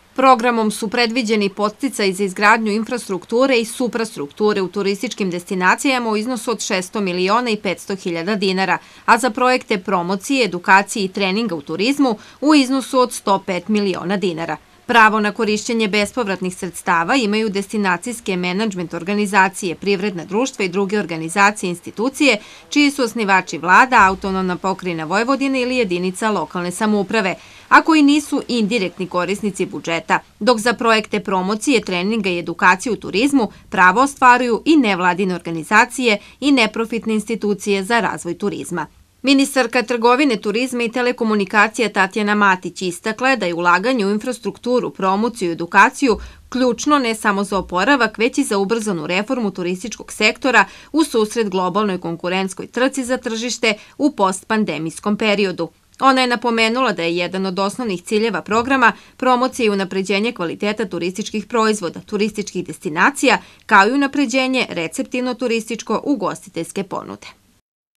Programom su predviđeni podsticaji za izgradnju infrastrukture i suprastrukture u turističkim destinacijama u iznosu od 600 miliona i 500 hiljada dinara, a za projekte promocije, edukacije i treninga u turizmu u iznosu od 105 miliona dinara. Pravo na korišćenje bespovratnih sredstava imaju destinacijske menadžment organizacije, privredna društva i druge organizacije i institucije, čiji su osnivači vlada, autonomna pokrajina Vojvodine ili jedinica lokalne samouprave, a koji nisu indirektni korisnici budžeta, dok za projekte promocije, treninga i edukacije u turizmu pravo ostvaruju i nevladine organizacije i neprofitne institucije za razvoj turizma. Ministarka trgovine, turizma i telekomunikacija Tatjana Matić istakla je da je ulaganje u infrastrukturu, promociju i edukaciju ključno ne samo za oporavak, već i za ubrzanu reformu turističkog sektora u susret globalnoj konkurentskoj trci za tržište u postpandemijskom periodu. Ona je napomenula da je jedan od osnovnih ciljeva programa promocija i unapređenje kvaliteta turističkih proizvoda, turističkih destinacija, kao i unapređenje receptivno-turističko-ugostiteljske ponude.